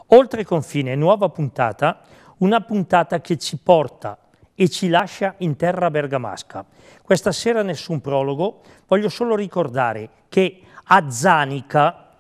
Oltre confine, nuova puntata, una puntata che ci porta e ci lascia in terra bergamasca. Questa sera nessun prologo, voglio solo ricordare che a Zanica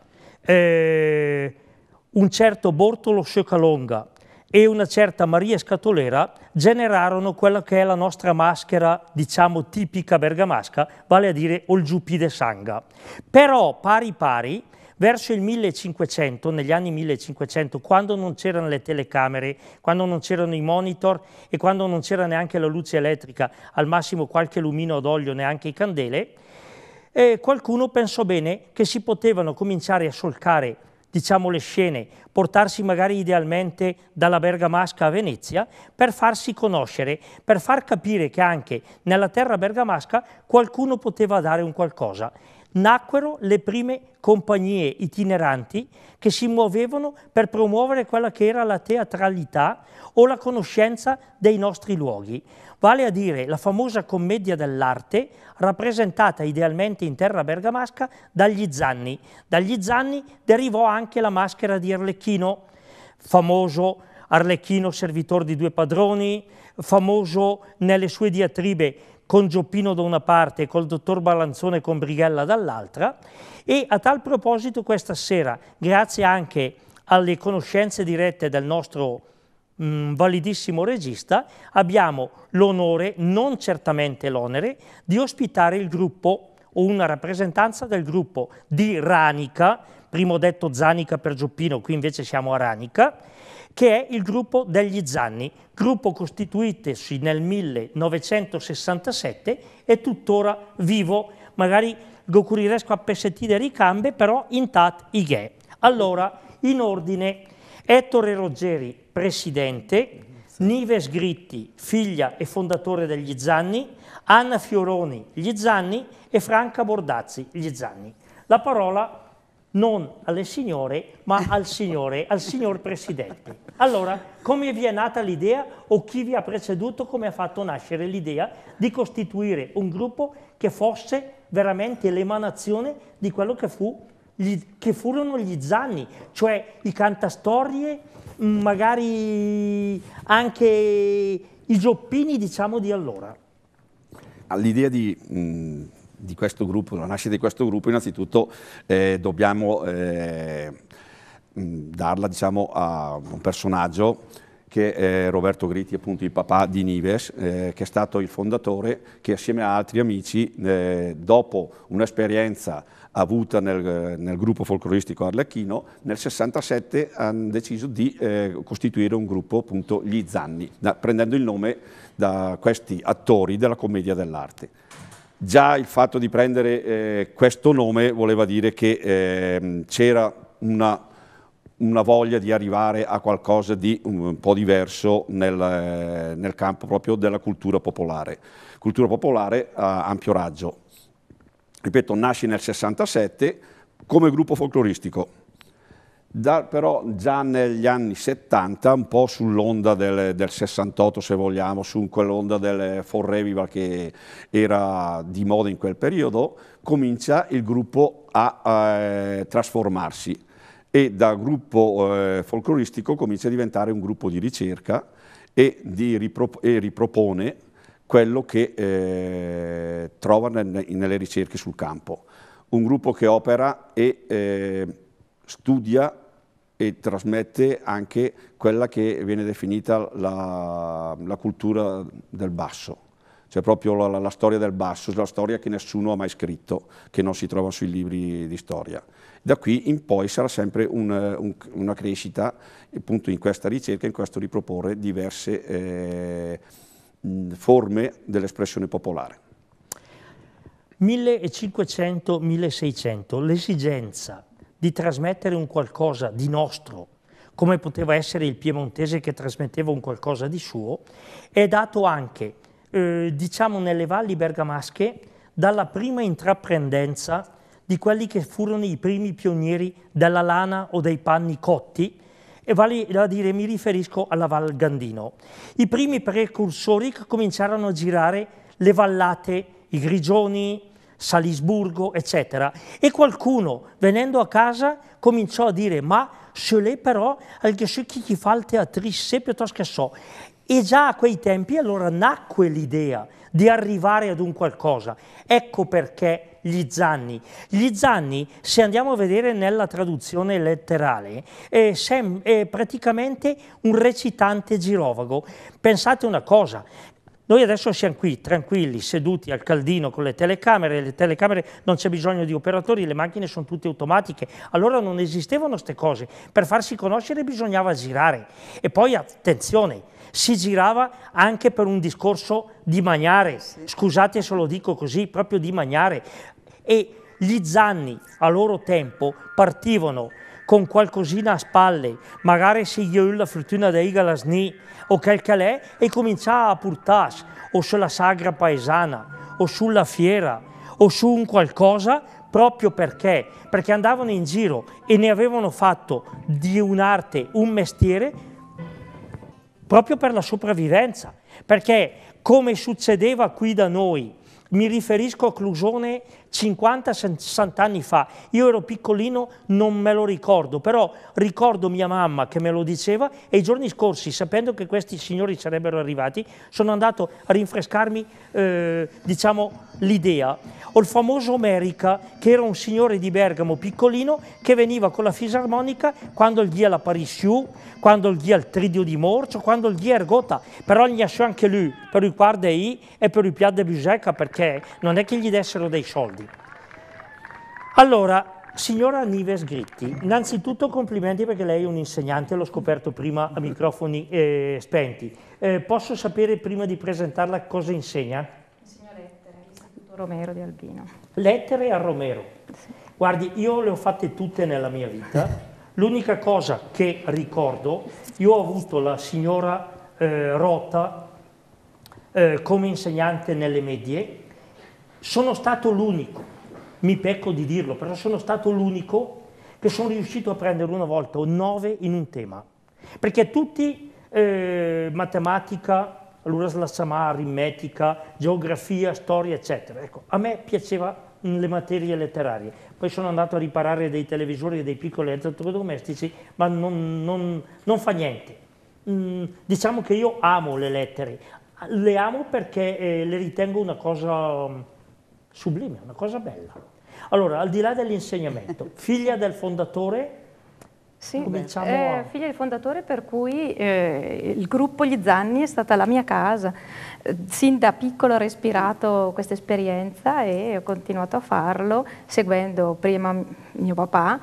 un certo Bortolo Sciocalonga e una certa Maria Scatolera generarono quella che è la nostra maschera, diciamo, tipica bergamasca, vale a dire il giuppi de sanga. Però pari pari, verso il 1500, negli anni 1500, quando non c'erano le telecamere, quando non c'erano i monitor e quando non c'era neanche la luce elettrica, al massimo qualche lumino d'olio, neanche i candele, qualcuno pensò bene che si potevano cominciare a solcare, diciamo, le scene, portarsi magari idealmente dalla bergamasca a Venezia per farsi conoscere, per far capire che anche nella terra bergamasca qualcuno poteva dare un qualcosa. Nacquero le prime compagnie itineranti che si muovevano per promuovere quella che era la teatralità o la conoscenza dei nostri luoghi, vale a dire la famosa commedia dell'arte rappresentata idealmente in terra bergamasca dagli Zanni. Dagli Zanni derivò anche la maschera di Arlecchino, famoso Arlecchino servitore di due padroni, famoso nelle sue diatribe con Gioppino da una parte e col dottor Balanzone con Brighella dall'altra. E a tal proposito questa sera, grazie anche alle conoscenze dirette del nostro validissimo regista, abbiamo l'onore, non certamente l'onere, di ospitare il gruppo o una rappresentanza del gruppo di Ranica, primo detto Zanica per Gioppino, qui invece siamo a Ranica, che è il gruppo degli Zanni, gruppo costituitosi nel 1967 e tuttora vivo, magari gocuriresco a pessetti de ricambe, però intat ighe. Allora, in ordine, Ettore Roggeri, presidente, Nives Gritti, figlia e fondatore degli Zanni, Anna Fioroni, gli Zanni e Franca Bordazzi, gli Zanni. La parola non alle signore, ma al signor Presidente. Allora, come vi è nata l'idea o chi vi ha preceduto, come ha fatto nascere l'idea di costituire un gruppo che fosse veramente l'emanazione di quello che furono gli Zanni, cioè i cantastorie, magari anche i Gioppini, diciamo, di allora? All'idea di questo gruppo, la nascita di questo gruppo, innanzitutto dobbiamo darla, diciamo, a un personaggio che è Roberto Gritti, appunto il papà di Nives, che è stato il fondatore, che assieme a altri amici, dopo un'esperienza avuta nel gruppo folcloristico Arlecchino, nel 67 hanno deciso di costituire un gruppo, appunto, gli Zanni, prendendo il nome da questi attori della commedia dell'arte. Già il fatto di prendere questo nome voleva dire che c'era una voglia di arrivare a qualcosa di un po' diverso nel campo proprio della cultura popolare a ampio raggio. Ripeto, nasce nel 67 come gruppo folcloristico. Però già negli anni 70, un po' sull'onda del 68 se vogliamo, su quell'onda del Fall Revival che era di moda in quel periodo, comincia il gruppo a trasformarsi e da gruppo folcloristico comincia a diventare un gruppo di ricerca e ripropone quello che trova nelle ricerche sul campo. Un gruppo che opera e studia e trasmette anche quella che viene definita la cultura del basso, cioè proprio la storia del basso, la storia che nessuno ha mai scritto, che non si trova sui libri di storia. Da qui in poi sarà sempre una crescita, appunto, in questa ricerca, in questo riproporre diverse forme dell'espressione popolare. 1500-1600, l'esigenza di trasmettere un qualcosa di nostro, come poteva essere il piemontese che trasmetteva un qualcosa di suo, è dato anche, diciamo, nelle valli bergamasche dalla prima intraprendenza di quelli che furono i primi pionieri della lana o dei panni cotti, e vale a dire, mi riferisco alla Val Gandino. I primi precursori che cominciarono a girare le vallate, i Grigioni, Salisburgo, eccetera. E qualcuno, venendo a casa, cominciò a dire: ma cela però anche su chi fa il teatrice piuttosto che so. E già a quei tempi allora nacque l'idea di arrivare ad un qualcosa. Ecco perché gli Zanni. Gli Zanni, se andiamo a vedere nella traduzione letterale, è praticamente un recitante girovago. Pensate una cosa, noi adesso siamo qui tranquilli, seduti al caldino con le telecamere non c'è bisogno di operatori, le macchine sono tutte automatiche, allora non esistevano queste cose, per farsi conoscere bisognava girare. E poi attenzione, si girava anche per un discorso di magnare, scusate se lo dico così, proprio di magnare. E gli Zanni a loro tempo partivano con qualcosina a spalle, magari se io la fortuna dei galasni o quel calè, e cominciava a portare o sulla sagra paesana o sulla fiera o su un qualcosa, proprio perché andavano in giro e ne avevano fatto di un'arte un mestiere, proprio per la sopravvivenza, perché come succedeva qui da noi, mi riferisco a Clusone 50-60 anni fa, io ero piccolino, non me lo ricordo, però ricordo mia mamma che me lo diceva e i giorni scorsi, sapendo che questi signori sarebbero arrivati, sono andato a rinfrescarmi diciamo, l'idea. Ho il famoso Merica, che era un signore di Bergamo piccolino che veniva con la fisarmonica quando gli alla Parisiu, quando gli al Tridio di Morcio, quando gli ergota, però gli ha anche lui per i quardei e per i piatti de Buseca, perché non è che gli dessero dei soldi. Allora, signora Nives Gritti, innanzitutto complimenti perché lei è un insegnante, l'ho scoperto prima a microfoni spenti. Posso sapere prima di presentarla cosa insegna? Insegno lettere all'Istituto Romero di Albino. Lettere a Romero. Sì. Guardi, io le ho fatte tutte nella mia vita. L'unica cosa che ricordo, io ho avuto la signora Rota come insegnante nelle medie, sono stato l'unico, mi pecco di dirlo, però sono stato l'unico che sono riuscito a prendere una volta un 9 in un tema, perché tutti matematica, all'Uraslassamà, aritmetica, geografia, storia, eccetera. Ecco, a me piaceva le materie letterarie, poi sono andato a riparare dei televisori e dei piccoli elettrodomestici, ma non fa niente. Diciamo che io amo le lettere, le amo perché le ritengo una cosa sublime, una cosa bella. Allora, al di là dell'insegnamento, figlia del fondatore? Sì, figlia del fondatore, per cui il gruppo Gli Zanni è stata la mia casa. Sin da piccolo ho respirato questa esperienza e ho continuato a farlo, seguendo prima mio papà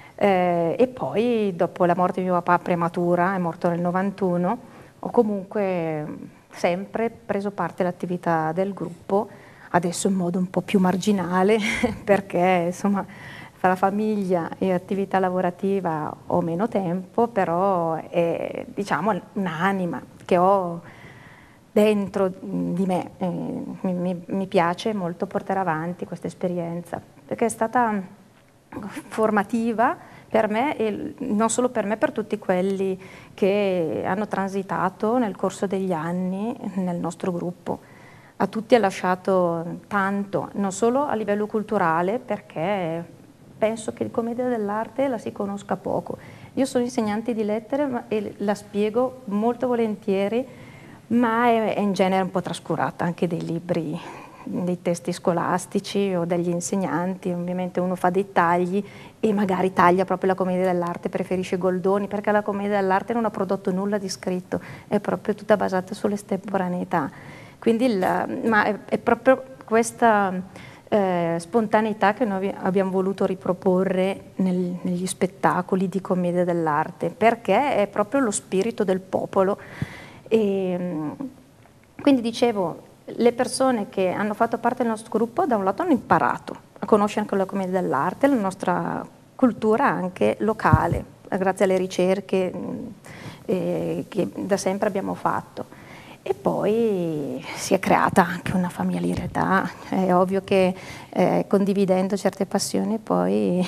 e poi dopo la morte di mio papà prematura, è morto nel 91, ho comunque sempre preso parte all'attività del gruppo, adesso in modo un po' più marginale perché insomma fra la famiglia e attività lavorativa ho meno tempo, però è diciamo un'anima che ho dentro di me. Mi piace molto portare avanti questa esperienza perché è stata formativa per me e non solo per me, per tutti quelli che hanno transitato nel corso degli anni nel nostro gruppo. A tutti ha lasciato tanto, non solo a livello culturale, perché penso che il commedia dell'arte la si conosca poco. Io sono insegnante di lettere e la spiego molto volentieri, ma è in genere un po' trascurata anche dei libri, dei testi scolastici o degli insegnanti. Ovviamente uno fa dei tagli e magari taglia proprio la commedia dell'arte, preferisce Goldoni, perché la commedia dell'arte non ha prodotto nulla di scritto, è proprio tutta basata sull'estemporaneità. Quindi ma è proprio questa spontaneità che noi abbiamo voluto riproporre negli spettacoli di commedia dell'arte, perché è proprio lo spirito del popolo. E, quindi dicevo, le persone che hanno fatto parte del nostro gruppo da un lato hanno imparato a conoscere anche la commedia dell'arte, la nostra cultura anche locale, grazie alle ricerche che da sempre abbiamo fatto. E poi si è creata anche una familiarità, è ovvio che condividendo certe passioni poi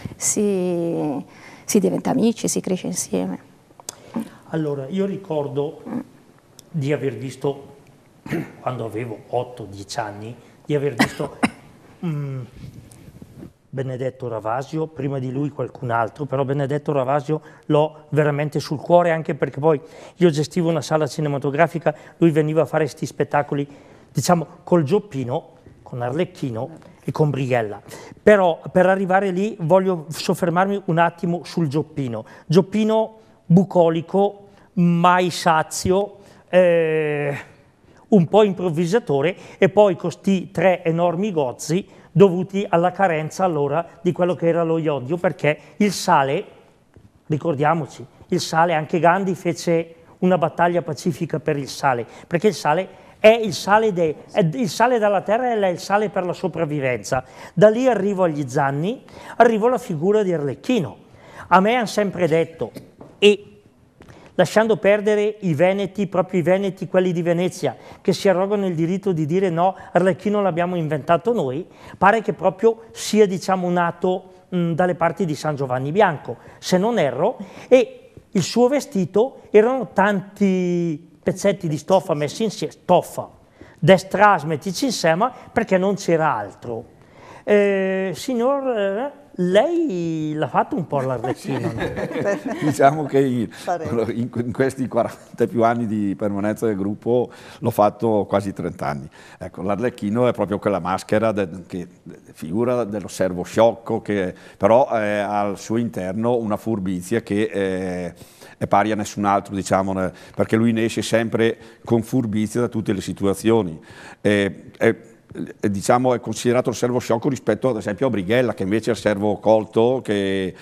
si diventa amici, si cresce insieme. Allora, io ricordo di aver visto, quando avevo 8-10 anni, di aver visto Benedetto Ravasio, prima di lui qualcun altro, però Benedetto Ravasio l'ho veramente sul cuore, anche perché poi io gestivo una sala cinematografica, lui veniva a fare questi spettacoli, diciamo, col Gioppino, con Arlecchino e con Brighella. Però per arrivare lì voglio soffermarmi un attimo sul Gioppino. Gioppino bucolico, mai sazio, un po' improvvisatore, e poi con sti 3 enormi gozzi dovuti alla carenza allora di quello che era lo iodio, perché il sale, ricordiamoci, il sale, anche Gandhi fece una battaglia pacifica per il sale, perché il sale è il sale dalla terra, è il sale per la sopravvivenza. Da lì arrivo agli Zanni, arrivo alla figura di Arlecchino. A me hanno sempre detto, e lasciando perdere i veneti, proprio i veneti, quelli di Venezia, che si arrogano il diritto di dire no, Arlecchino l'abbiamo inventato noi, pare che proprio sia, diciamo, nato dalle parti di San Giovanni Bianco, se non erro, e il suo vestito erano tanti pezzetti di stoffa messi insieme, stoffa, destras mettici insieme, perché non c'era altro. Signor, lei l'ha fatto un po' l'Arlecchino, no? Diciamo che in questi 40 più anni di permanenza del gruppo l'ho fatto quasi 30 anni. Ecco, l'Arlecchino è proprio quella maschera che figura dello servo sciocco, che però ha al suo interno una furbizia che è pari a nessun altro, diciamo, perché lui ne esce sempre con furbizia da tutte le situazioni. Diciamo, è considerato il servo sciocco rispetto ad esempio a Brighella, che invece è il servo colto, che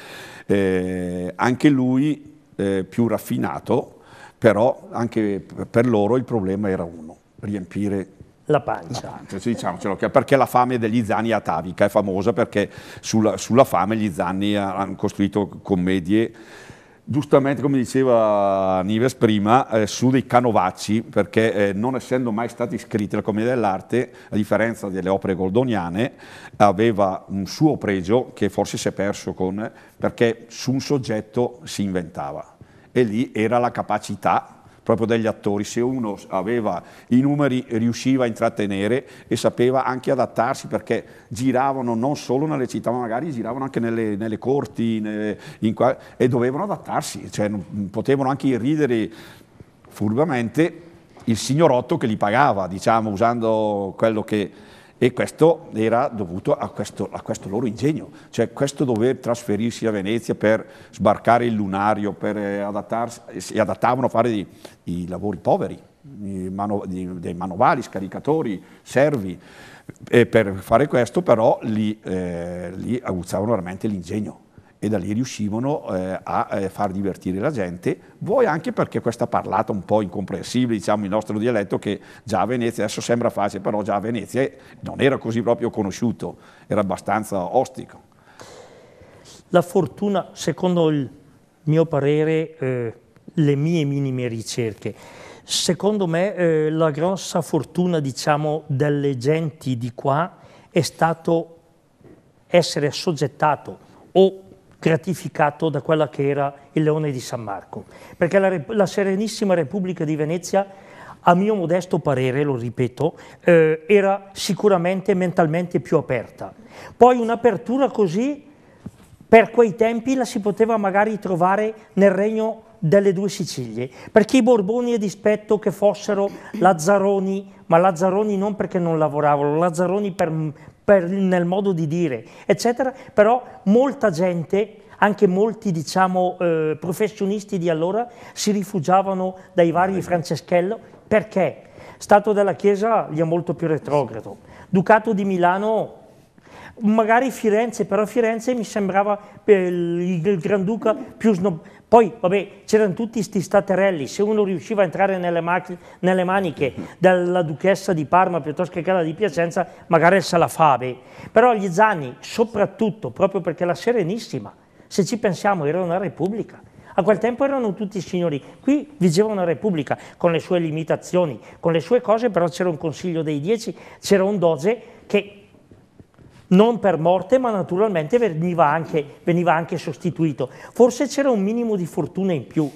anche lui più raffinato, però anche per loro il problema era uno, riempire la pancia. Diciamocelo, perché la fame degli Zanni atavica è famosa, perché sulla fame gli Zanni hanno costruito commedie, giustamente come diceva Nives prima, su dei canovacci, perché non essendo mai stati scritti la commedia dell'arte, a differenza delle opere goldoniane, aveva un suo pregio che forse si è perso perché su un soggetto si inventava, e lì era la capacità proprio degli attori. Se uno aveva i numeri riusciva a intrattenere e sapeva anche adattarsi, perché giravano non solo nelle città, ma magari giravano anche nelle corti e dovevano adattarsi, cioè non potevano anche irridere furbamente il signorotto che li pagava, diciamo, usando quello che... E questo era dovuto a questo loro ingegno, cioè questo dover trasferirsi a Venezia per sbarcare il lunario, per adattarsi, si adattavano a fare i lavori poveri, dei manovali, scaricatori, servi, e per fare questo però lì aguzzavano veramente l'ingegno, e da lì riuscivano a far divertire la gente, vuoi anche perché questa parlata un po' incomprensibile, diciamo il nostro dialetto, che già a Venezia, adesso sembra facile, però già a Venezia non era così proprio conosciuto, era abbastanza ostico. La fortuna, secondo il mio parere, le mie minime ricerche, secondo me la grossa fortuna, diciamo, delle genti di qua è stato essere assoggettato o gratificato da quella che era il Leone di San Marco, perché la Serenissima Repubblica di Venezia, a mio modesto parere, lo ripeto, era sicuramente mentalmente più aperta. Poi un'apertura così, per quei tempi, la si poteva magari trovare nel regno delle due Sicilie, perché i Borboni, a dispetto che fossero Lazzaroni, ma Lazzaroni non perché non lavoravano, Lazzaroni nel modo di dire, eccetera, però molta gente, anche molti, diciamo, professionisti di allora, si rifugiavano dai vari Franceschello, perché Stato della Chiesa gli è molto più retrogrado, Ducato di Milano, magari Firenze, però Firenze mi sembrava il Granduca più snob. Poi, vabbè, c'erano tutti questi staterelli, se uno riusciva a entrare nelle maniche della duchessa di Parma piuttosto che quella di Piacenza, magari se la fave. Però gli Zanni, soprattutto, proprio perché la Serenissima, se ci pensiamo, era una repubblica. A quel tempo erano tutti signori, qui vigeva una repubblica, con le sue limitazioni, con le sue cose, però c'era un Consiglio dei 10, c'era un doge che... non per morte, ma naturalmente veniva anche sostituito. Forse c'era un minimo di fortuna in più,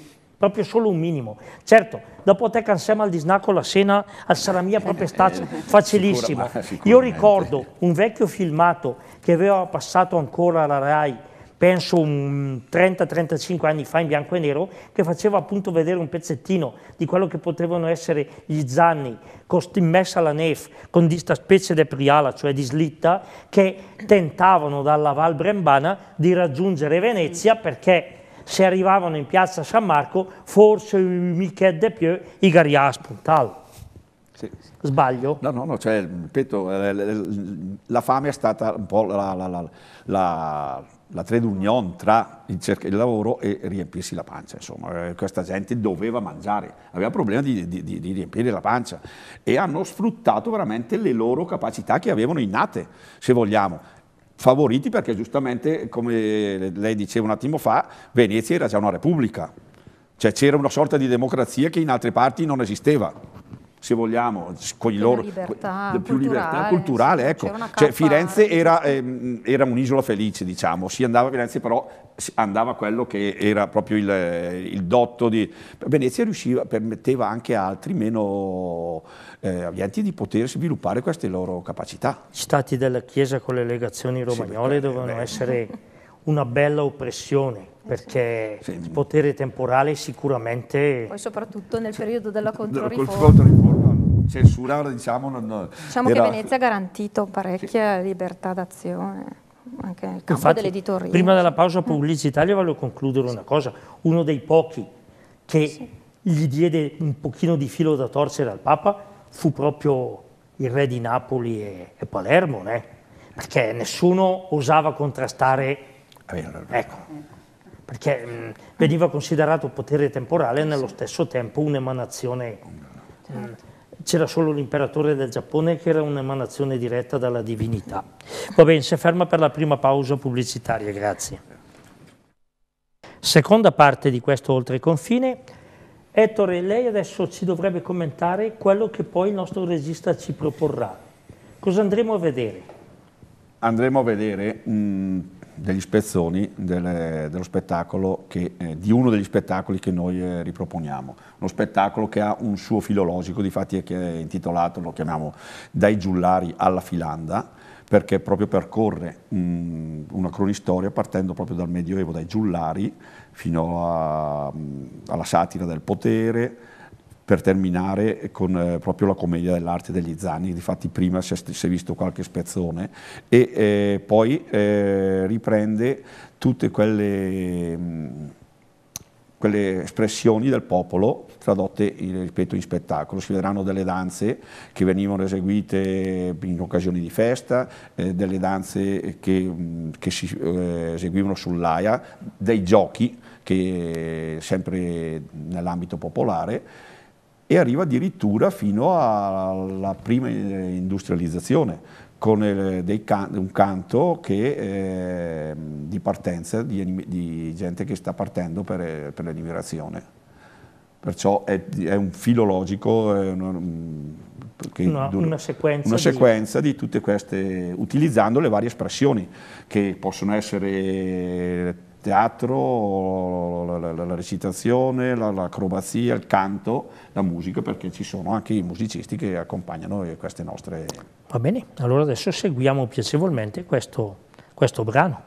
proprio solo un minimo. Certo, dopo te cansiamo al disnacco la cena, al salamia proprio facilissimo. Io ricordo un vecchio filmato che aveva passato ancora alla Rai, penso 30-35 anni fa in bianco e nero, che faceva appunto vedere un pezzettino di quello che potevano essere gli Zanni immessa alla nef con questa specie di priala, cioè di slitta, che tentavano dalla Val Brembana di raggiungere Venezia, perché se arrivavano in piazza San Marco forse mica de più i Garia spuntal. Sì. Sbaglio? No, cioè, ripeto, la fame è stata un po' la trade union tra il lavoro e riempirsi la pancia, insomma, questa gente doveva mangiare, aveva problema di riempire la pancia e hanno sfruttato veramente le loro capacità che avevano innate, se vogliamo, favoriti perché giustamente, come lei diceva un attimo fa, Venezia era già una repubblica, cioè c'era una sorta di democrazia che in altre parti non esisteva. Se vogliamo, con i loro più libertà culturale, sì, ecco. Cioè, Firenze era un'isola felice, diciamo, si andava a Firenze, però andava quello che era proprio il dotto di Venezia, permetteva anche a altri meno avvienti di poter sviluppare queste loro capacità. Gli stati della Chiesa con le legazioni romagnole dovevano essere una bella oppressione, perché il potere temporale sicuramente... Poi soprattutto nel periodo della Controriforma. Censura, diciamo che Venezia ha garantito parecchia libertà d'azione, anche nel campo dell'editoria. Prima della pausa pubblicitaria voglio concludere una cosa. Uno dei pochi che gli diede un pochino di filo da torcere al Papa fu proprio il re di Napoli e Palermo, perché nessuno osava contrastare... Ecco, perché veniva considerato potere temporale e nello stesso tempo un'emanazione. C'era solo l'imperatore del Giappone che era un'emanazione diretta dalla divinità. Va bene, si ferma per la prima pausa pubblicitaria, grazie. Seconda parte di questo Oltreconfine. Ettore, lei adesso ci dovrebbe commentare quello che poi il nostro regista ci proporrà. Cosa andremo a vedere? Andremo a vedere degli spezzoni dello spettacolo di uno degli spettacoli che noi riproponiamo. Uno spettacolo che ha un suo filologico, difatti che è intitolato, lo chiamiamo Dai Giullari alla Filanda, perché proprio percorre una cronistoria partendo proprio dal Medioevo, dai Giullari, fino alla satira del potere, per terminare con proprio la commedia dell'arte degli Zanni. Difatti prima si è visto qualche spezzone e poi riprende tutte quelle espressioni del popolo tradotte, ripeto, in spettacolo. Si vedranno delle danze che venivano eseguite in occasioni di festa, delle danze che si eseguivano sull'Aia, dei giochi che sempre nell'ambito popolare, e arriva addirittura fino alla prima industrializzazione, con un canto che di partenza di gente che sta partendo per l'emigrazione. Perciò è un filologico, una sequenza di tutte queste, utilizzando le varie espressioni che possono essere teatro, la recitazione, l'acrobazia, il canto, la musica, perché ci sono anche i musicisti che accompagnano queste nostre... Va bene, allora adesso seguiamo piacevolmente questo brano.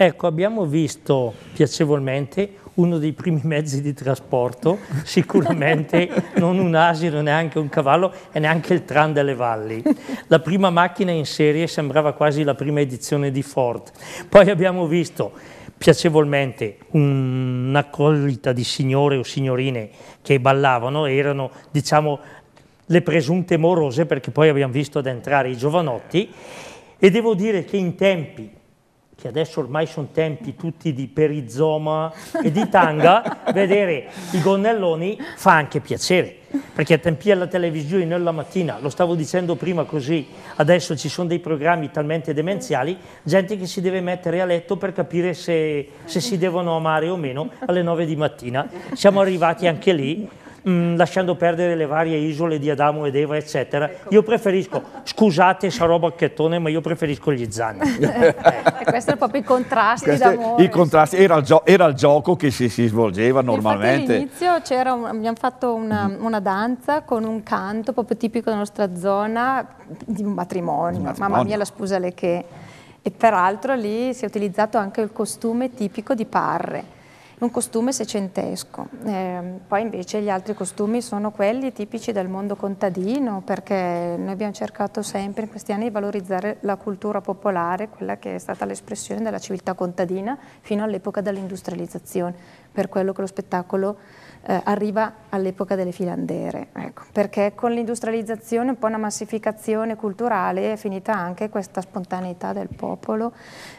Ecco, abbiamo visto piacevolmente uno dei primi mezzi di trasporto, sicuramente non un asino, neanche un cavallo e neanche il tram delle valli. La prima macchina in serie sembrava quasi la prima edizione di Ford. Poi abbiamo visto piacevolmente un'accolita di signore o signorine che ballavano, erano, diciamo, le presunte morose, perché poi abbiamo visto ad entrare i giovanotti, e devo dire che in tempi che adesso ormai sono tempi tutti di perizoma e di tanga, vedere i gonnelloni fa anche piacere, perché a tempi alla televisione nella mattina, lo stavo dicendo prima così, adesso ci sono dei programmi talmente demenziali, gente che si deve mettere a letto per capire se si devono amare o meno alle 9 di mattina. Siamo arrivati anche lì, lasciando perdere le varie isole di Adamo ed Eva, eccetera. Io preferisco, scusate, sarò bacchettone, ma io preferisco gli Zanni. Questo è proprio i contrasti d'amore. I contrasti, era il gioco che si svolgeva normalmente. All'inizio abbiamo fatto una danza con un canto proprio tipico della nostra zona di un matrimonio. Mamma mia, la sposa le che. E peraltro lì si è utilizzato anche il costume tipico di Parre. Un costume seicentesco, poi invece gli altri costumi sono quelli tipici del mondo contadino, perché noi abbiamo cercato sempre in questi anni di valorizzare la cultura popolare, quella che è stata l'espressione della civiltà contadina fino all'epoca dell'industrializzazione, per quello che lo spettacolo arriva all'epoca delle filandere, ecco, perché con l'industrializzazione, un po' una massificazione culturale, è finita anche questa spontaneità del popolo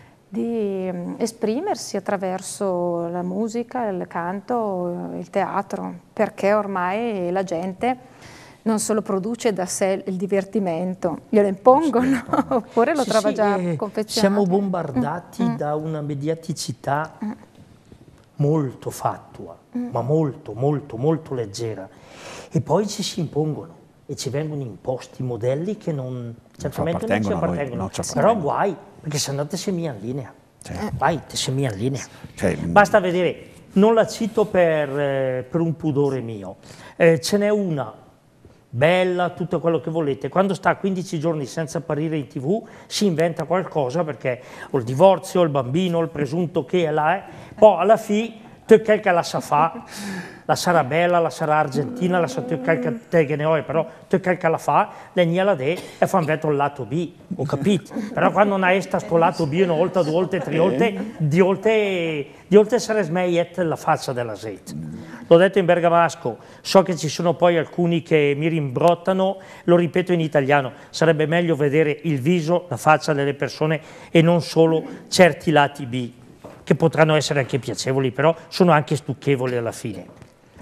di esprimersi attraverso la musica, il canto, il teatro, perché ormai la gente non solo produce da sé il divertimento, glielo impongono, oppure lo trova già confezionato. Siamo bombardati da una mediaticità molto fatua, ma molto leggera, e poi ci si impongono e ci vengono imposti modelli che certamente non ci appartengono, però guai, perché se andate semia in linea, vai, te semia in linea. Basta vedere, non la cito per un pudore mio, ce n'è una bella, tutto quello che volete, quando sta 15 giorni senza apparire in TV si inventa qualcosa, perché o il divorzio, il bambino, il presunto che è là, poi alla fine te che la sa fa, la sarà bella, la sarà argentina, la sarà te che ne ho, però te che la fa, legna la de e fa invece il lato B, ho capito? Però quando non hai sto lato B una volta, due volte, tre volte, di volte sarà smeiet la faccia della sete. L'ho detto in bergamasco, so che ci sono poi alcuni che mi rimbrottano, lo ripeto in italiano, sarebbe meglio vedere il viso, la faccia delle persone e non solo certi lati B, che potranno essere anche piacevoli, però sono anche stucchevoli alla fine.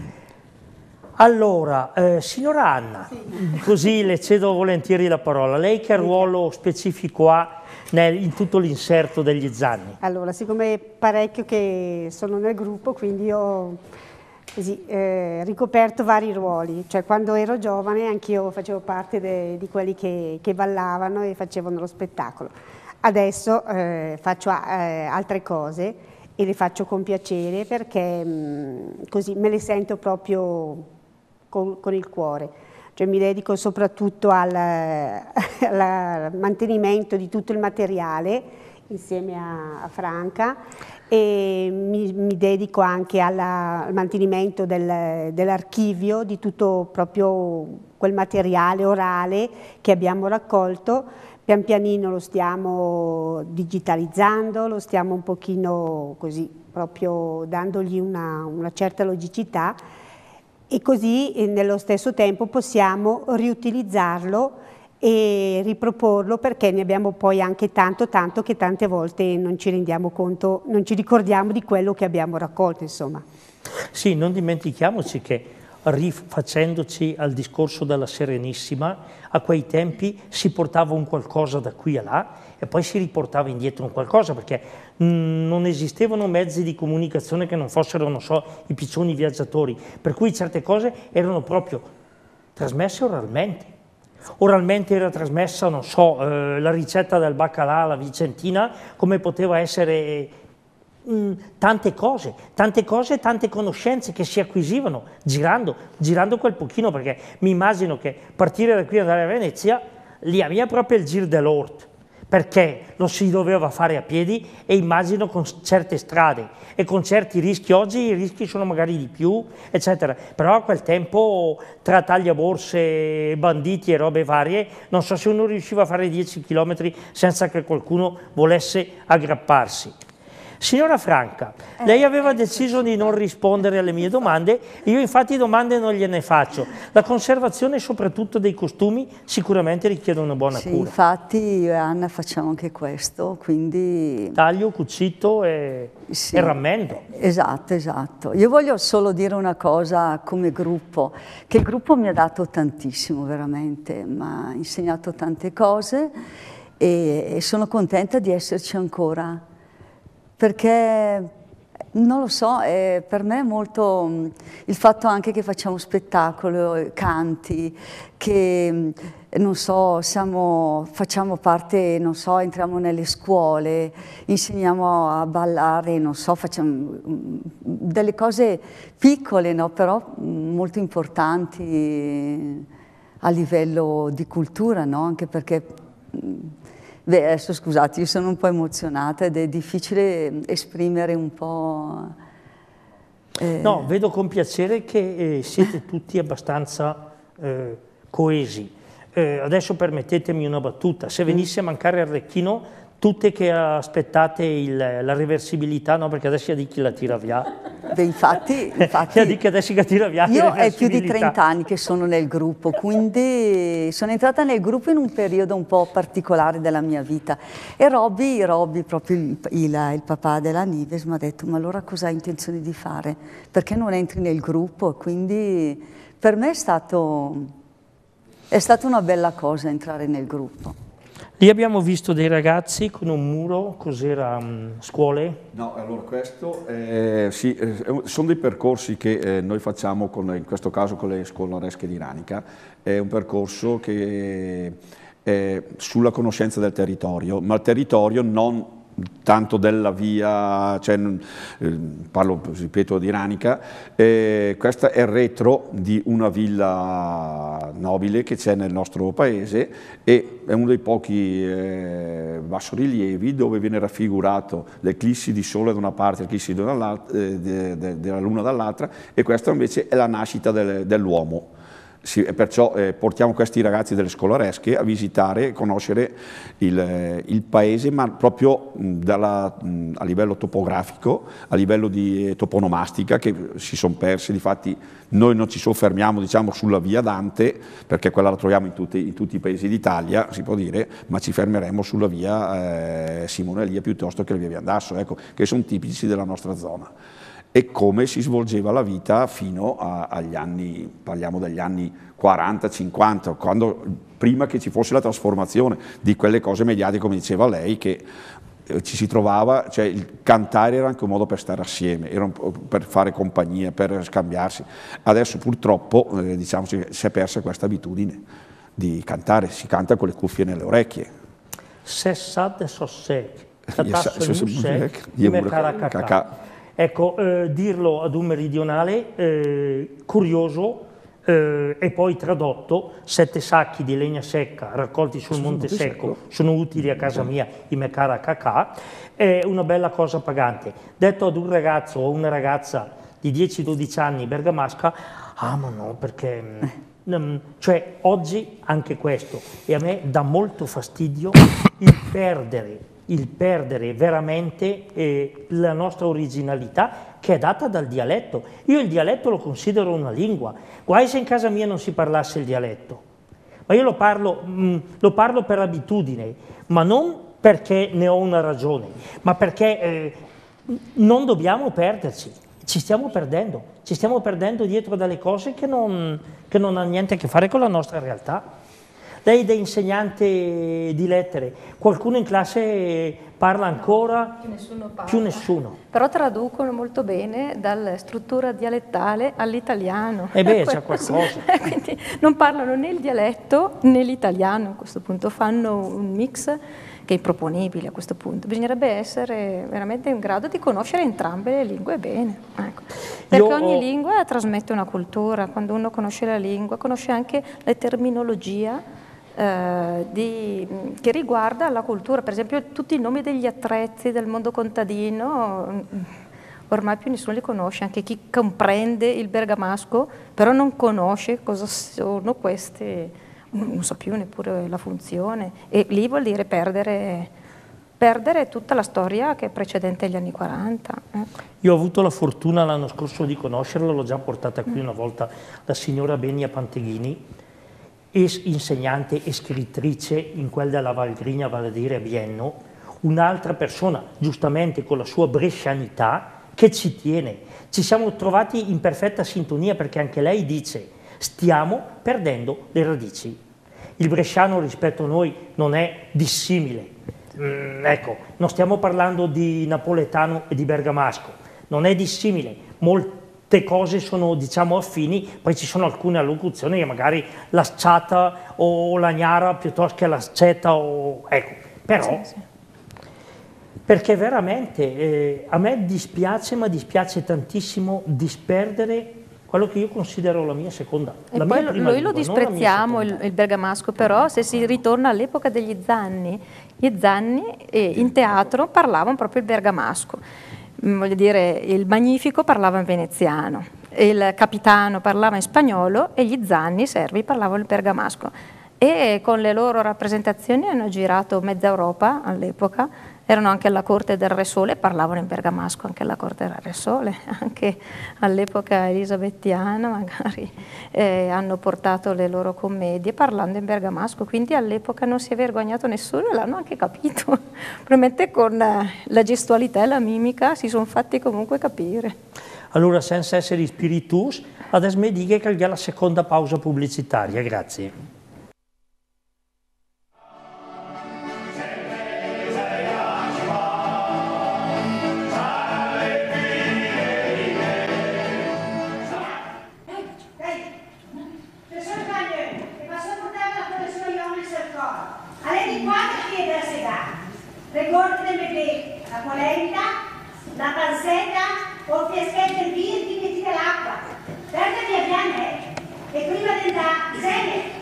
Allora, signora Anna, così le cedo volentieri la parola. Lei che ruolo specifico ha in tutto l'inserto degli Zanni? Allora, siccome è parecchio che sono nel gruppo, quindi ho ricoperto vari ruoli. Cioè, quando ero giovane anch'io facevo parte di quelli che ballavano e facevano lo spettacolo. Adesso faccio altre cose e le faccio con piacere, perché così me le sento proprio con il cuore. Cioè, mi dedico soprattutto al mantenimento di tutto il materiale insieme a Franca, e mi dedico anche al mantenimento dell'archivio di tutto proprio quel materiale orale che abbiamo raccolto. Pian pianino lo stiamo digitalizzando, lo stiamo un pochino così, proprio dandogli una certa logicità, e così nello stesso tempo possiamo riutilizzarlo e riproporlo, perché ne abbiamo poi anche tanto che tante volte non ci rendiamo conto, non ci ricordiamo di quello che abbiamo raccolto, insomma. Sì, non dimentichiamoci che, rifacendoci al discorso della Serenissima, a quei tempi si portava un qualcosa da qui a là e poi si riportava indietro un qualcosa, perché non esistevano mezzi di comunicazione che non fossero, non so, i piccioni viaggiatori, per cui certe cose erano proprio trasmesse oralmente. Oralmente era trasmessa, non so, la ricetta del baccalà alla vicentina, come poteva essere tante cose, tante conoscenze che si acquisivano girando quel pochino, perché mi immagino che partire da qui e andare a Venezia, lì a mia proprio il giro dell'Ort, perché lo si doveva fare a piedi e immagino con certe strade e con certi rischi. Oggi i rischi sono magari di più, eccetera, però a quel tempo tra tagliaborse, banditi e robe varie, non so se uno riusciva a fare 10 km senza che qualcuno volesse aggrapparsi. Signora Franca, lei aveva deciso di non rispondere alle mie domande, io infatti domande non gliene faccio. La conservazione soprattutto dei costumi sicuramente richiede una buona cura. Infatti io e Anna facciamo anche questo, quindi... Taglio, cucito e rammendo. Esatto, esatto. Io voglio solo dire una cosa come gruppo, che il gruppo mi ha dato tantissimo veramente, mi ha insegnato tante cose e sono contenta di esserci ancora. Perché, non lo so, per me è molto il fatto anche che facciamo spettacolo, canti, che, non so, facciamo parte, non so, entriamo nelle scuole, insegniamo a ballare, non so, facciamo delle cose piccole, no? Però molto importanti a livello di cultura, no? Anche perché... Beh, adesso scusate, io sono un po' emozionata ed è difficile esprimere un po'... No, vedo con piacere che siete tutti abbastanza coesi. Adesso permettetemi una battuta, se venisse a mancare Arlecchino, tutte che aspettate la reversibilità, no? Perché adesso di chi la tira via. Beh, infatti che adesso che tira via. Io è più di 30 anni che sono nel gruppo, quindi sono entrata nel gruppo in un periodo un po' particolare della mia vita. E Robby proprio il papà della Nives, mi ha detto: ma allora cosa hai intenzione di fare? Perché non entri nel gruppo? Quindi per me è stata una bella cosa entrare nel gruppo. Lì abbiamo visto dei ragazzi con un muro, cos'era, scuole? No, allora questo, sì, sono dei percorsi che noi facciamo, in questo caso con le scolaresche di Ranica, è un percorso che è sulla conoscenza del territorio, ma il territorio non tanto della via, cioè, parlo, ripeto, di Ranica, questa è il retro di una villa nobile che c'è nel nostro paese e è uno dei pochi bassorilievi dove viene raffigurato l'eclissi di sole da una parte e l'eclissi della luna dall'altra, e questa invece è la nascita dell'uomo. Sì, e perciò portiamo questi ragazzi delle scolaresche a visitare e conoscere il paese, ma proprio a livello topografico, a livello di toponomastica, che si sono persi. Difatti noi non ci soffermiamo, diciamo, sulla via Dante, perché quella la troviamo in tutti i paesi d'Italia, si può dire, ma ci fermeremo sulla via Simone Elia piuttosto che la via Viandasso, ecco, che sono tipici della nostra zona. E come si svolgeva la vita fino agli anni, parliamo degli anni 40-50, prima che ci fosse la trasformazione di quelle cose mediatiche, come diceva lei, che ci si trovava, cioè il cantare era anche un modo per stare assieme, era per fare compagnia, per scambiarsi. Adesso purtroppo diciamo, si è persa questa abitudine di cantare, si canta con le cuffie nelle orecchie. Sessad Sossek, Cacà. Ecco, dirlo ad un meridionale curioso e poi tradotto: 7 sacchi di legna secca raccolti sul Monte Secco sono utili a casa mia, i mekara cacà, è una bella cosa pagante. Detto ad un ragazzo o una ragazza di 10-12 anni bergamasca, ah ma no, perché... cioè oggi anche questo, e a me dà molto fastidio il perdere veramente la nostra originalità che è data dal dialetto. Io il dialetto lo considero una lingua, guai se in casa mia non si parlasse il dialetto, ma io lo parlo per abitudine, ma non perché ne ho una ragione, ma perché non dobbiamo perderci. Ci stiamo perdendo dietro dalle cose che non hanno niente a che fare con la nostra realtà. Lei da insegnante di lettere, qualcuno in classe parla ancora? Più nessuno. Però traducono molto bene dalla struttura dialettale all'italiano. E beh, c'è qualcosa. Quindi non parlano né il dialetto né l'italiano a questo punto, fanno un mix che è improponibile a questo punto. Bisognerebbe essere veramente in grado di conoscere entrambe le lingue bene. Ecco. Perché ogni lingua trasmette una cultura, quando uno conosce la lingua, conosce anche la terminologia che riguarda la cultura, per esempio tutti i nomi degli attrezzi del mondo contadino, ormai più nessuno li conosce, anche chi comprende il bergamasco, però non conosce cosa sono questi, non so più neppure la funzione, e lì vuol dire perdere tutta la storia che è precedente agli anni 40. Io ho avuto la fortuna l'anno scorso di conoscerlo, l'ho già portata qui una volta, la signora Benia Panteghini, insegnante e scrittrice in quel della Valgrigna, vale a dire a Bienno, un'altra persona, giustamente con la sua brescianità, che ci tiene. Ci siamo trovati in perfetta sintonia perché anche lei dice stiamo perdendo le radici. Il bresciano rispetto a noi non è dissimile. Ecco, non stiamo parlando di napoletano e di bergamasco, non è dissimile, molte cose sono diciamo affini, poi ci sono alcune allocuzioni che magari la sciata o la gnara piuttosto che la sceta, ecco, però sì. Perché veramente a me dispiace, ma dispiace tantissimo disperdere quello che io considero la mia seconda, la mia prima noi lingua, lo disprezziamo il bergamasco, però se si ritorna all'epoca degli Zanni, gli Zanni in teatro parlavano proprio il bergamasco, voglio dire il Magnifico parlava in veneziano, il Capitano parlava in spagnolo e gli Zanni servi parlavano il bergamasco, e con le loro rappresentazioni hanno girato mezza Europa all'epoca. Erano anche alla corte del Re Sole, parlavano in bergamasco anche alla corte del Re Sole, anche all'epoca elisabettiana magari hanno portato le loro commedie parlando in bergamasco, quindi all'epoca non si è vergognato nessuno e l'hanno anche capito. Probabilmente con la gestualità e la mimica si sono fatti comunque capire. Allora, senza essere spiritus, adesso mi dica che c'è la seconda pausa pubblicitaria, grazie. Ricordi del bebè, la polenta, la pansetta o il fiaschetto di vino di metti dell'acqua. Perditi a piane e prima di andare, serie.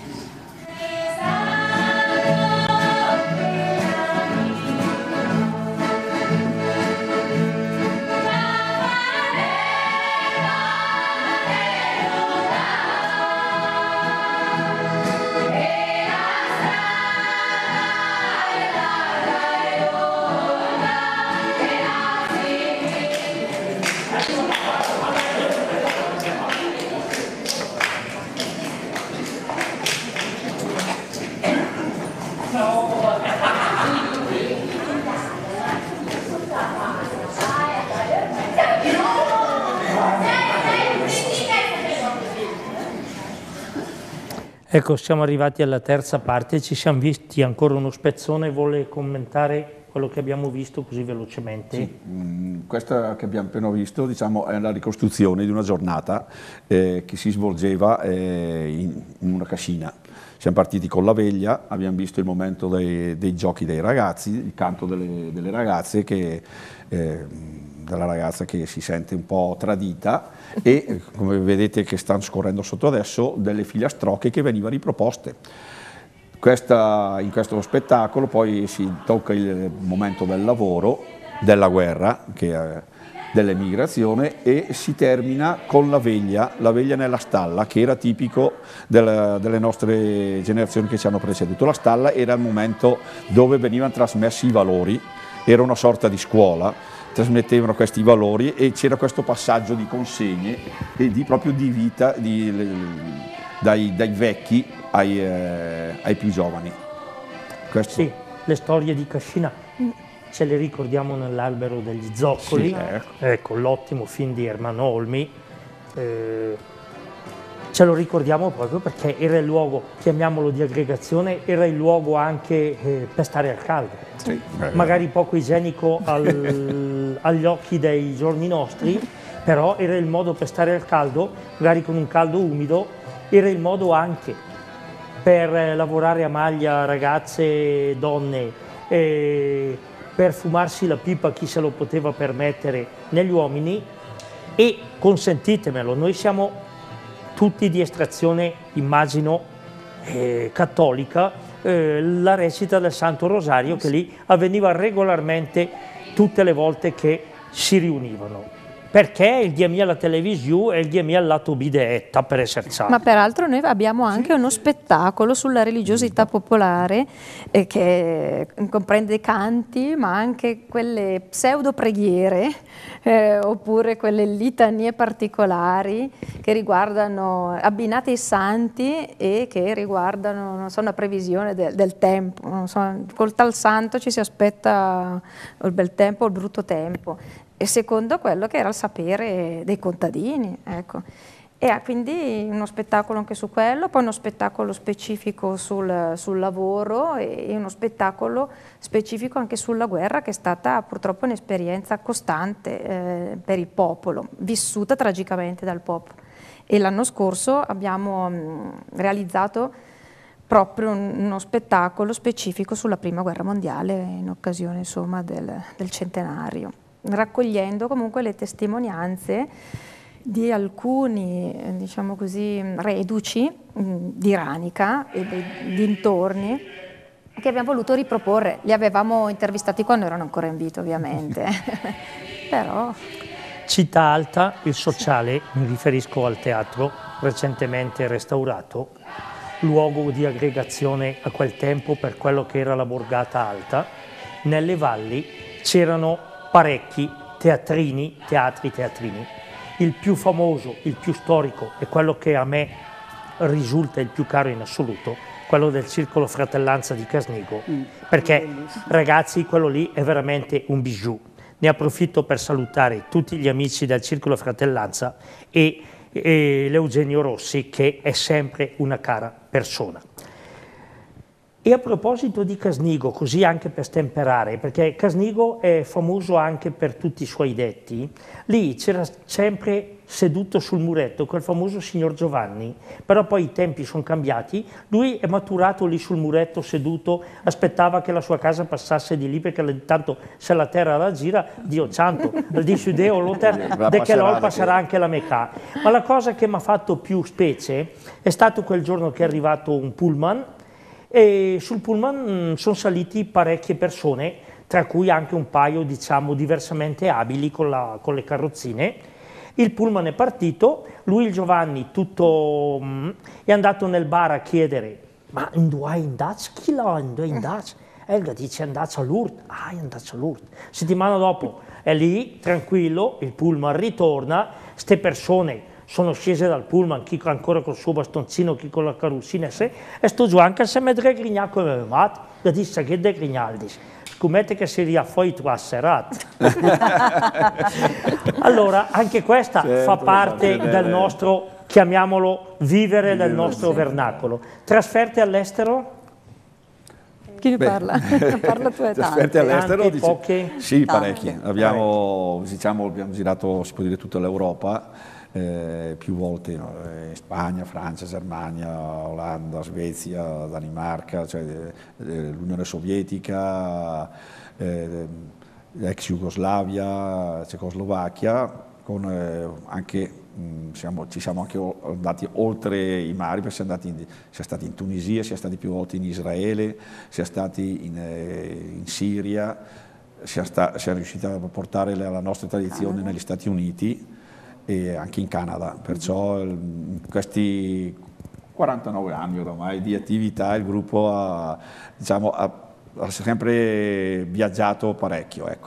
Ecco, siamo arrivati alla terza parte, ci siamo visti ancora uno spezzone, vuole commentare quello che abbiamo visto così velocemente? Sì, questa che abbiamo appena visto, diciamo, è la ricostruzione di una giornata che si svolgeva in una cascina. Siamo partiti con la veglia, abbiamo visto il momento dei giochi dei ragazzi, il canto delle ragazze, della ragazza che si sente un po' tradita e, come vedete che stanno scorrendo sotto adesso, delle filastrocche che venivano riproposte. In questo spettacolo poi si tocca il momento del lavoro, della guerra, dell'emigrazione, e si termina con la veglia nella stalla, che era tipico delle nostre generazioni che ci hanno preceduto. La stalla era il momento dove venivano trasmessi i valori, era una sorta di scuola, trasmettevano questi valori e c'era questo passaggio di consegne e proprio di vita dai vecchi ai più giovani. Questo. Sì, le storie di Cascina ce le ricordiamo nell'Albero degli Zoccoli, sì, ecco, l'ottimo film di Ermanno Olmi, ce lo ricordiamo proprio perché era il luogo, chiamiamolo di aggregazione, era il luogo anche per stare al caldo, sì, magari poco igienico agli occhi dei giorni nostri, però era il modo per stare al caldo, magari con un caldo umido, era il modo anche per lavorare a maglia ragazze, donne, per fumarsi la pipa chi se lo poteva permettere negli uomini. E consentitemelo, noi siamo tutti di estrazione, immagino, cattolica, la recita del Santo Rosario, che lì avveniva regolarmente tutte le volte che si riunivano. Perché il diemì alla televisione e il diemì al lato bideetta, per essere sani. Ma peraltro noi abbiamo anche uno spettacolo sulla religiosità popolare che comprende canti, ma anche quelle pseudo preghiere oppure quelle litanie particolari che riguardano, abbinate ai santi e che riguardano, non so, una previsione del tempo. Non so, col tal santo ci si aspetta il bel tempo o il brutto tempo. E secondo quello che era il sapere dei contadini, ecco. E quindi uno spettacolo anche su quello, poi uno spettacolo specifico sul lavoro e uno spettacolo specifico anche sulla guerra, che è stata purtroppo un'esperienza costante per il popolo, vissuta tragicamente dal popolo. E l'anno scorso abbiamo realizzato proprio uno spettacolo specifico sulla Prima Guerra Mondiale in occasione, insomma, del centenario, raccogliendo comunque le testimonianze di alcuni, diciamo così, reduci di Ranica e dei dintorni che abbiamo voluto riproporre. Li avevamo intervistati quando erano ancora in vita, ovviamente. Però... Città Alta, il sociale, mi riferisco al teatro recentemente restaurato, luogo di aggregazione a quel tempo per quello che era la borgata alta. Nelle valli c'erano parecchi teatrini. Il più famoso, il più storico e quello che a me risulta il più caro in assoluto, quello del Circolo Fratellanza di Casnigo, perché ragazzi, quello lì è veramente un bijou. Ne approfitto per salutare tutti gli amici del Circolo Fratellanza e l'Eugenio Rossi, che è sempre una cara persona. E a proposito di Casnigo, così anche per stemperare, perché Casnigo è famoso anche per tutti i suoi detti, lì c'era sempre seduto sul muretto quel famoso signor Giovanni, però poi i tempi sono cambiati, lui è maturato lì sul muretto seduto, aspettava che la sua casa passasse di lì, perché tanto se la terra la gira, Dio santo, di Sudeo l'Oter, de che l'ol passerà anche la Mecca. Ma la cosa che mi ha fatto più specie è stato quel giorno che è arrivato un pullman, e sul pullman sono saliti parecchie persone, tra cui anche un paio, diciamo, diversamente abili con le carrozzine. Il pullman è partito, lui, il Giovanni, tutto è andato nel bar a chiedere: ma dove è andato? Chi l'ha andato? Elga dice: è andato a Lourdes. Ah, è andato a Lourdes. Settimana dopo è lì, tranquillo, il pullman ritorna, ste persone sono scese dal pullman, chi ancora col suo bastoncino, chi con la carrozzina, e sto giù anche se me dregrignà come avevate, che disse che dregrignaldi. Scomette che si riaffoi tu a serata. Allora, anche questa fa parte del nostro, chiamiamolo, vivere del nostro vernacolo. Trasferte all'estero? Chi ne parla? Parla tu e Trasferte all'estero? Poche? Sì, parecchie. Abbiamo girato, si può dire, tutta l'Europa. Più volte, no? Spagna, Francia, Germania, Olanda, Svezia, Danimarca, cioè, l'Unione Sovietica, ex Jugoslavia, Cecoslovacchia, con anche ci siamo anche andati oltre i mari, perché siamo stati in Tunisia, siamo stati più volte in Israele, siamo stati in Siria, siamo riusciti a portare la nostra tradizione negli Stati Uniti e anche in Canada, perciò in questi 49 anni ormai di attività il gruppo ha sempre viaggiato parecchio, ecco.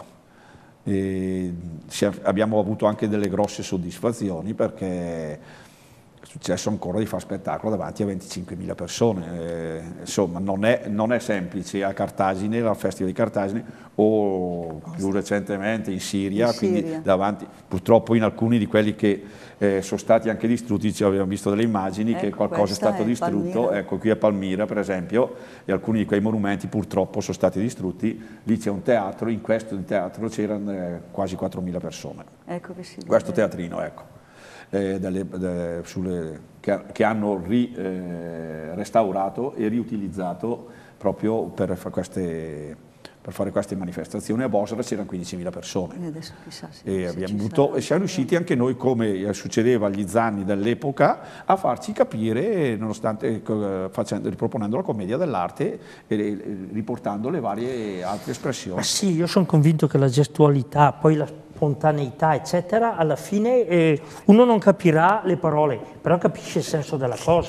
Abbiamo avuto anche delle grosse soddisfazioni, perché è successo ancora di fare spettacolo davanti a 25.000 persone, insomma non è semplice. A Cartagine, la Festival di Cartagine, o più recentemente in Siria, quindi davanti, purtroppo in alcuni di quelli che sono stati anche distrutti, abbiamo visto delle immagini, ecco, che qualcosa è stato distrutto, Palmira. Ecco, qui a Palmira per esempio, e alcuni di quei monumenti purtroppo sono stati distrutti. Lì c'è un teatro, in questo teatro c'erano quasi 4.000 persone, ecco che sì, questo teatrino, ecco. Che hanno restaurato e riutilizzato proprio per per fare queste manifestazioni. A Bosra c'erano 15.000 persone. E adesso chissà E siamo riusciti anche noi, come succedeva agli Zanni dell'epoca, a farci capire, nonostante riproponendo la commedia dell'arte e riportando le varie altre espressioni. Ma sì, io sono convinto che la gestualità, poi la spontaneità, eccetera, alla fine uno non capirà le parole, però capisce il senso della cosa.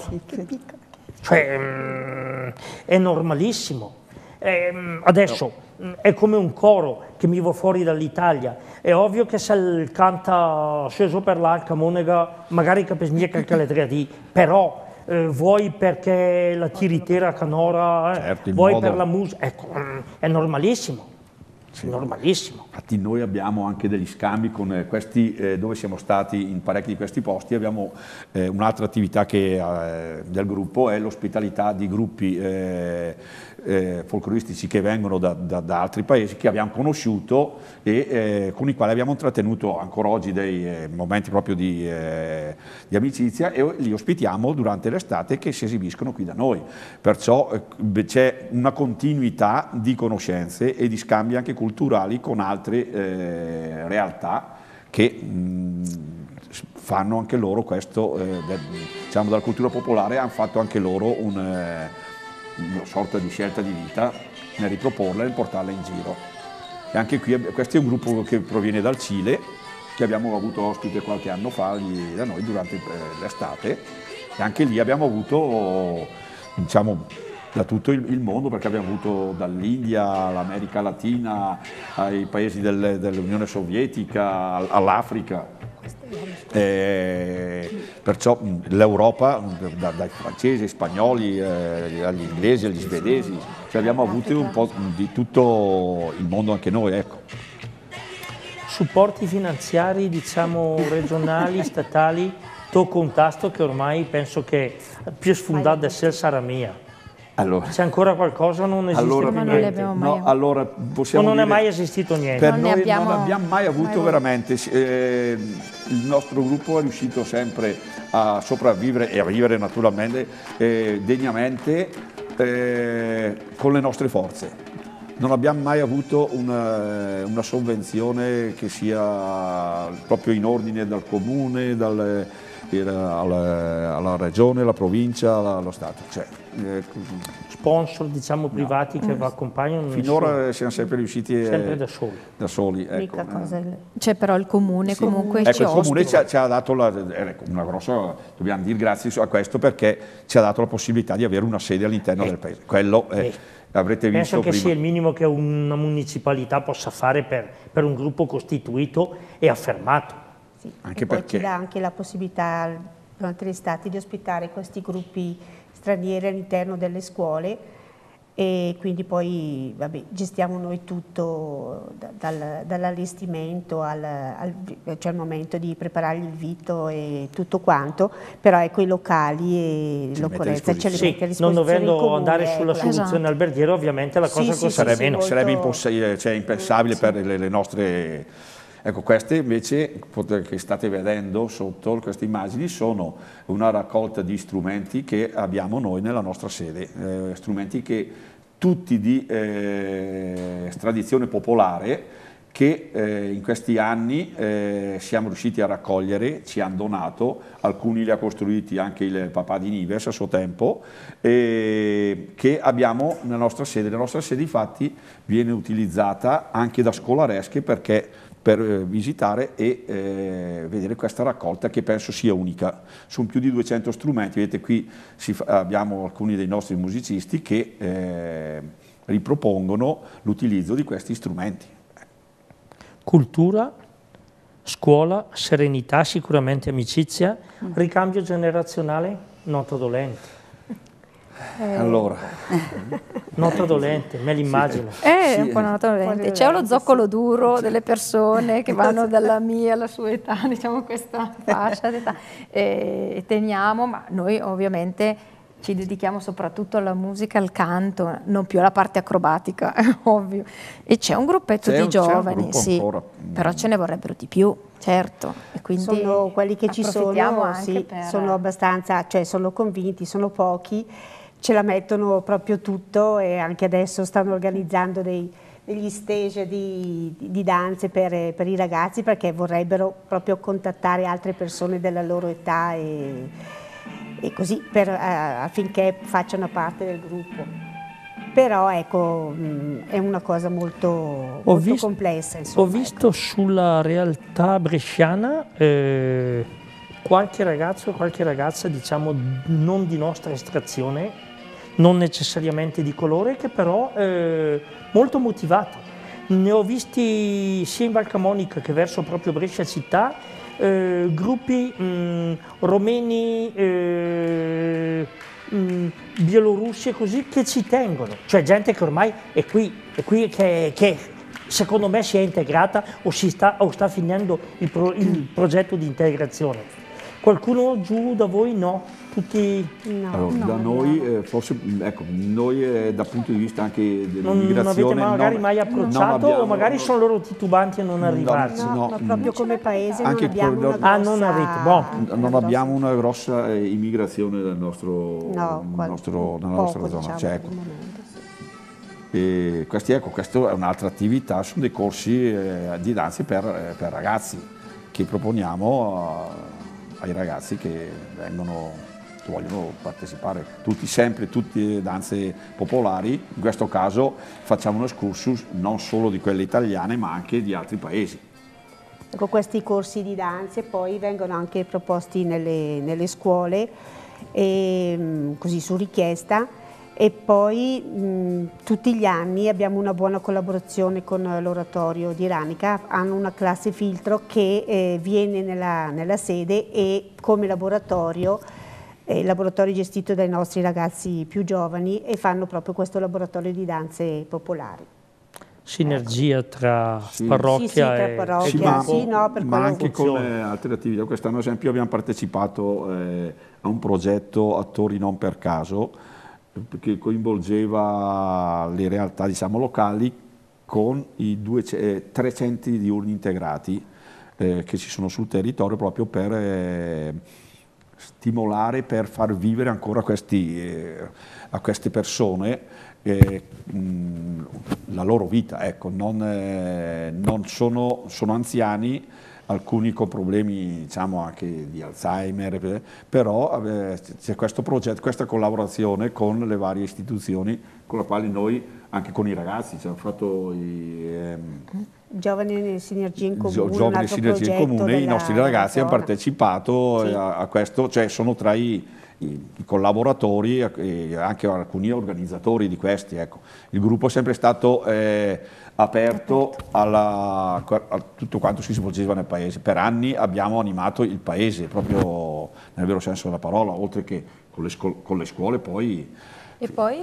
Cioè, è normalissimo. Adesso è come un coro che mi va fuori dall'Italia. È ovvio che se canta Sceso per l'Arca Monega, magari capisci mica che le 3D, però vuoi perché la tiritera canora, certo, vuoi modo... per la musica, ecco, è normalissimo. Sì. Normalissimo. Infatti noi abbiamo anche degli scambi con questi, dove siamo stati in parecchi di questi posti, abbiamo un'altra attività del gruppo, è l'ospitalità di gruppi folcloristici che vengono da altri paesi, che abbiamo conosciuto e con i quali abbiamo intrattenuto ancora oggi dei momenti proprio di amicizia, e li ospitiamo durante l'estate, che si esibiscono qui da noi. Perciò c'è una continuità di conoscenze e di scambi anche culturali con altre realtà che fanno anche loro questo, diciamo, dalla cultura popolare hanno fatto anche loro una sorta di scelta di vita nel riproporla e nel portarla in giro. E anche qui questo è un gruppo che proviene dal Cile, che abbiamo avuto ospite qualche anno fa da noi durante l'estate, e anche lì abbiamo avuto, diciamo, da tutto il mondo, perché abbiamo avuto dall'India all'America Latina, ai paesi dell'Unione Sovietica, all'Africa. Perciò l'Europa, dai francesi ai spagnoli, agli inglesi, agli svedesi, cioè abbiamo avuto un po' di tutto il mondo anche noi, ecco. Supporti finanziari, diciamo, regionali, statali, tocco un tasto che ormai penso che più sfondato del sel sarà mia. Allora, c'è ancora qualcosa, non esiste più niente. No, allora possiamo non è dire, mai esistito niente. Per noi non abbiamo mai avuto veramente, il nostro gruppo è riuscito sempre a sopravvivere e a vivere naturalmente degnamente con le nostre forze. Non abbiamo mai avuto una sovvenzione che sia proprio in ordine dal comune, alla regione, alla provincia, allo Stato. Cioè, sponsor, diciamo, privati che vi accompagnano? Finora siamo sempre riusciti sempre da soli. Ecco. C'è però il comune comunque ci il comune ci ha dato una grossa, dobbiamo dire grazie a questo, perché ci ha dato la possibilità di avere una sede all'interno del paese. Quello avrete visto penso che prima. sia il minimo che una municipalità possa fare per un gruppo costituito e affermato. Sì, anche poi perché ci dà anche la possibilità durante l'estate di ospitare questi gruppi stranieri all'interno delle scuole, e quindi poi gestiamo noi tutto dall'allestimento cioè al momento di preparare il vitto e tutto quanto, però ecco, i locali e l'occorrenza ce li mette a disposizione. Non dovendo comune, andare sulla soluzione alberghiera, ovviamente la cosa costerebbe meno. Sarebbe impensabile per le nostre. Ecco, queste invece che state vedendo sotto, queste immagini, sono una raccolta di strumenti che abbiamo noi nella nostra sede, strumenti che tutti di tradizione popolare, che in questi anni siamo riusciti a raccogliere, ci hanno donato, alcuni li ha costruiti anche il papà di Nives a suo tempo, che abbiamo nella nostra sede. La nostra sede infatti viene utilizzata anche da scolaresche per visitare e vedere questa raccolta, che penso sia unica. Sono più di 200 strumenti, vedete qui abbiamo alcuni dei nostri musicisti che ripropongono l'utilizzo di questi strumenti. Cultura, scuola, serenità, sicuramente amicizia, ricambio generazionale, nota dolente. Allora, nota dolente, me l'immagino. È un po' una nota dolente. C'è lo zoccolo duro delle persone che vanno dalla mia alla sua età, diciamo questa fascia d'età, e teniamo, ma noi ovviamente ci dedichiamo soprattutto alla musica, al canto, non più alla parte acrobatica, è ovvio. E c'è un gruppetto di giovani, sì, però ce ne vorrebbero di più, certo. E quindi sono quelli che ci sono, sì, per... sono abbastanza, cioè sono convinti, sono pochi, ce la mettono proprio tutto, e anche adesso stanno organizzando dei degli stage di danze per i ragazzi, perché vorrebbero proprio contattare altre persone della loro età e così affinché facciano parte del gruppo. Però ecco, è una cosa molto complessa. Insomma, ho visto sulla realtà bresciana qualche ragazzo e qualche ragazza, diciamo, non di nostra estrazione, non necessariamente di colore, che però molto motivato. Ne ho visti sia in Val Camonica che verso proprio Brescia città, gruppi romeni, bielorussi e così, che ci tengono, cioè gente che ormai è qui che secondo me si è integrata o sta finendo il progetto di integrazione. Qualcuno giù da voi no? Tutti? No, allora, da noi, forse, ecco, noi dal punto di vista anche dell'immigrazione... Non avete magari mai approcciato o magari sono loro titubanti a non arrivarci? No, ma proprio come paese non abbiamo una grossa... non avete, non abbiamo una grossa immigrazione nella nostra zona. Diciamo, cioè, ecco. E questa è un'altra attività, sono dei corsi di danze per ragazzi che proponiamo ai ragazzi che vogliono partecipare, tutte danze popolari. In questo caso facciamo un excursus non solo di quelle italiane ma anche di altri paesi. Ecco, questi corsi di danze poi vengono anche proposti nelle scuole, così su richiesta, e poi tutti gli anni abbiamo una buona collaborazione con l'oratorio di Ranica, hanno una classe filtro che viene nella sede e come laboratorio, il laboratorio gestito dai nostri ragazzi più giovani, e fanno proprio questo laboratorio di danze popolari. Sinergia tra parrocchia tra parrocchia, ma anche con altre attività. Quest'anno ad esempio abbiamo partecipato a un progetto Attori non per caso, che coinvolgeva le realtà, diciamo, locali, con i 3 centri diurni integrati che ci sono sul territorio, proprio per stimolare, per far vivere ancora a queste persone la loro vita. Ecco, non sono anziani, alcuni con problemi, diciamo, anche di Alzheimer, però c'è questo progetto, questa collaborazione con le varie istituzioni con le quali noi, anche con i ragazzi, abbiamo fatto Giovani Sinergia in Comune, i nostri ragazzi hanno partecipato a questo, cioè sono tra i collaboratori e anche alcuni organizzatori di questi. Ecco. Il gruppo è sempre stato aperto a tutto quanto si svolgeva nel paese. Per anni abbiamo animato il paese, proprio nel vero senso della parola, oltre che con le scuole poi. E poi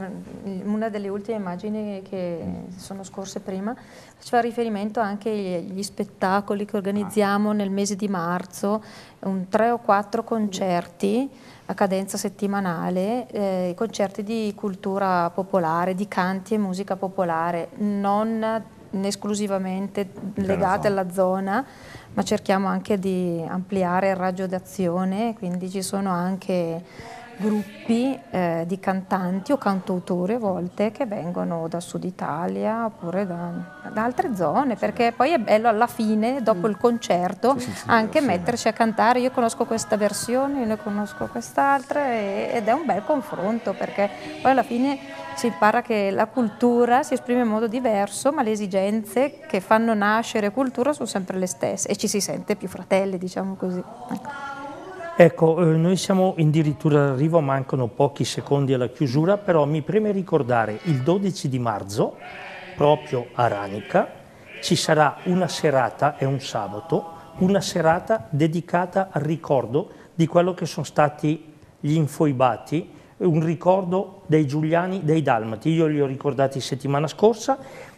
una delle ultime immagini che sono scorse prima faceva riferimento anche agli spettacoli che organizziamo nel mese di marzo, 3 o 4 concerti a cadenza settimanale, concerti di cultura popolare, di canti e musica popolare, non esclusivamente legate alla zona, ma cerchiamo anche di ampliare il raggio d'azione, quindi ci sono anche gruppi di cantanti o cantautori a volte che vengono da Sud Italia oppure da altre zone, perché poi è bello alla fine, dopo il concerto, anche metterci a cantare. Io conosco questa versione, io ne conosco quest'altra, ed è un bel confronto, perché poi alla fine si impara che la cultura si esprime in modo diverso, ma le esigenze che fanno nascere cultura sono sempre le stesse e ci si sente più fratelli, diciamo così. Ecco, noi siamo addirittura d'arrivo, mancano pochi secondi alla chiusura, però mi preme ricordare il 12 di marzo, proprio a Ranica, ci sarà una serata, è un sabato, una serata dedicata al ricordo di quello che sono stati gli infoibati, un ricordo dei giuliani, dei dalmati. Io li ho ricordati settimana scorsa,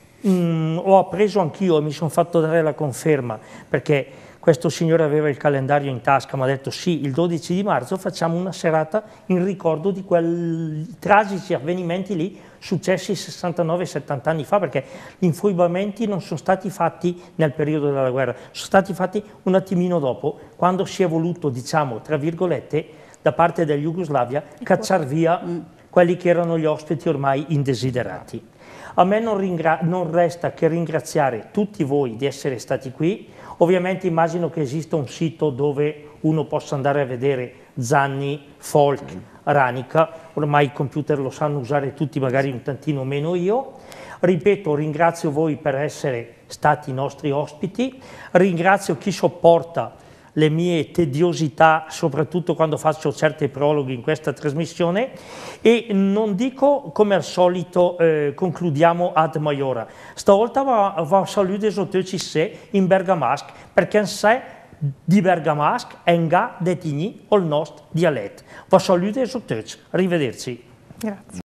ho appreso anch'io e mi sono fatto dare la conferma, perché questo signore aveva il calendario in tasca, mi ha detto sì, il 12 di marzo facciamo una serata in ricordo di quei tragici avvenimenti lì successi 69-70 anni fa, perché gli infoibamenti non sono stati fatti nel periodo della guerra, sono stati fatti un attimino dopo, quando si è voluto, diciamo, tra virgolette, da parte della Jugoslavia, cacciar via quelli che erano gli ospiti ormai indesiderati. A me non resta che ringraziare tutti voi di essere stati qui. Ovviamente immagino che esista un sito dove uno possa andare a vedere Zanni, Folk, Ranica, ormai i computer lo sanno usare tutti, magari un tantino meno io. Ripeto, ringrazio voi per essere stati i nostri ospiti, ringrazio chi sopporta le mie tediosità, soprattutto quando faccio certi prologhi in questa trasmissione, e non dico come al solito concludiamo ad maiora. Stavolta va saluto esotici se in bergamasc, perché in sé di bergamasc è un ga detigni o il nostro dialetto. Va saluto esotici, arrivederci. Grazie.